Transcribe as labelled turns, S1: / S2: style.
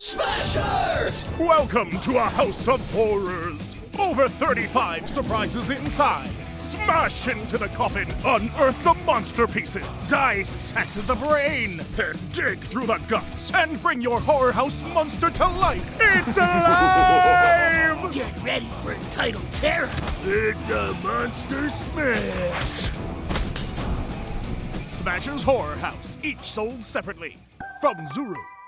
S1: Smashers!
S2: Welcome to a house of horrors. Over 35 surprises inside. Smash into the coffin, unearth the monster pieces, dissect the brain, then dig through the guts, and bring your horror house monster to life. It's alive!
S1: Get ready for entitled terror.
S3: It's a monster smash!
S2: Smashers Horror House, each sold separately. From Zuru.